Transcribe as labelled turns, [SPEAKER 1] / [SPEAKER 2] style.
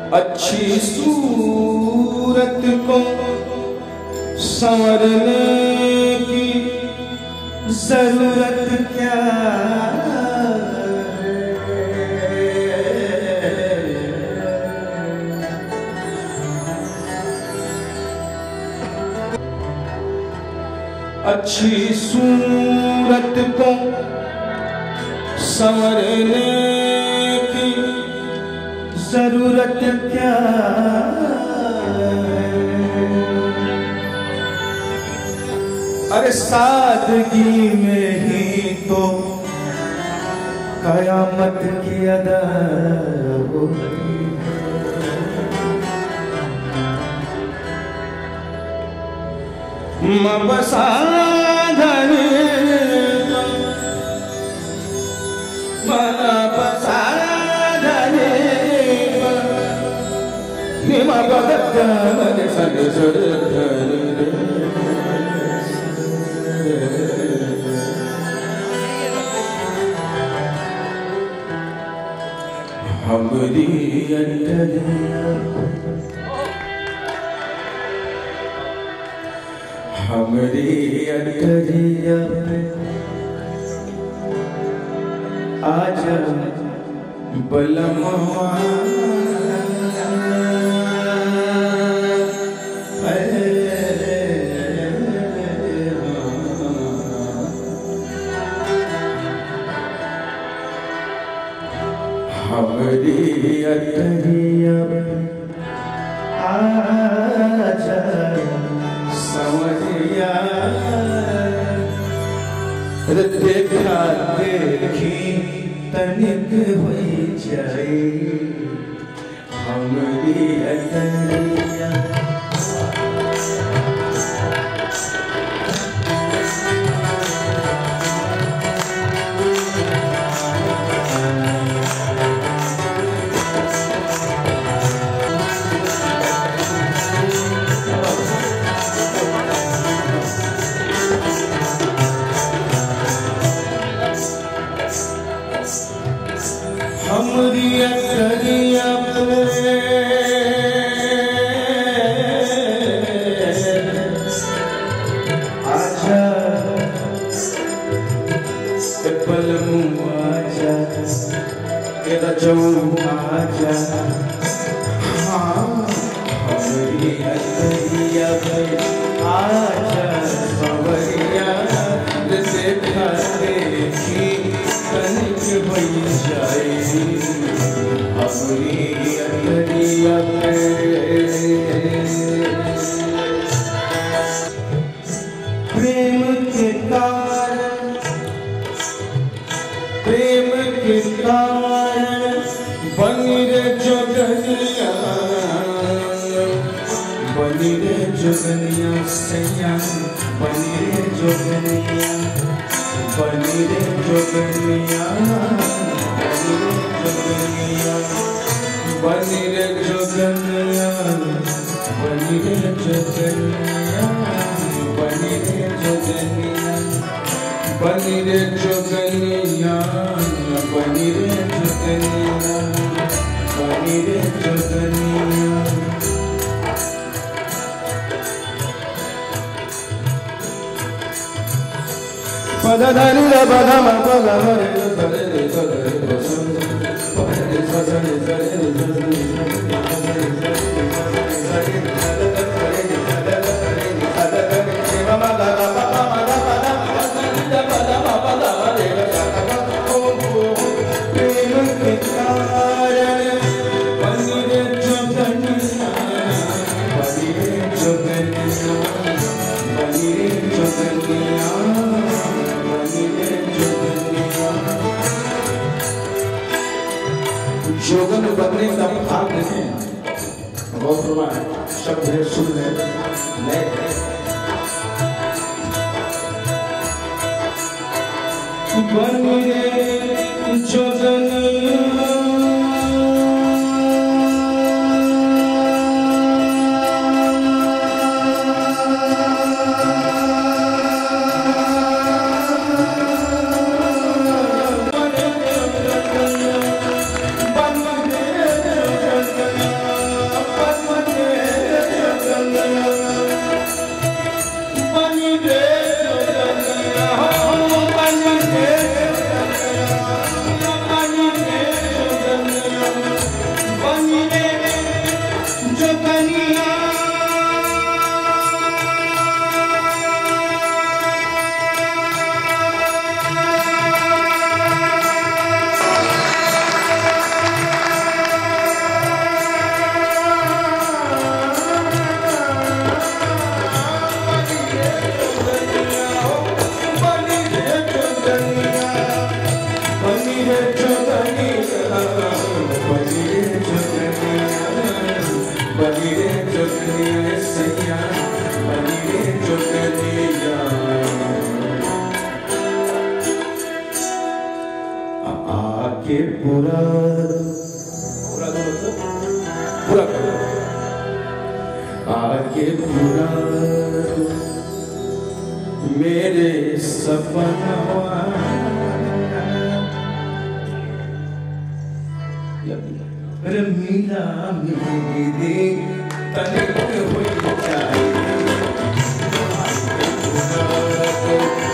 [SPEAKER 1] अच्छी सूरत को संवरने की जरूरत क्या है। अच्छी सूरत को संवरने की जरूरत क्या है। अरे सादगी में ही तो कयामत की अदा होती है। मबसाधने हमरी अंतरिया हमरी अंतरिया आज बलमवा हमरी अंतरिया आज समझिया देखा देखी तनिक हुई जाए हमरी अंतरिया। हमरी अंतरिया आजा पलमू आजा तेरा जवान आजा। हाँ हमरी अंतरिया आजा सवरिया देखा देखी तनिक बन जाए हमरी अंतरिया। प्रेम के कारण बनी रे जोगनिया बनी रे जोगनिया सैया बनी रे जोगनिया बनी रे जोगनिया बनी रे जोगनिया बनी रे जोगनिया बनी रे जोगनिया बनी रे जोगनिया बनी रे जोगनिया बनी रे जोगनिया। पदा धनी रे पदा म पदा रे रे रे जोगन बनने का भाग नहीं बहुत शब्द है सुन ले बनी रे जोगन जो कनिया आके पूरा आके पूरा मेरे सपना मीरा मेरी तनिक हो जाए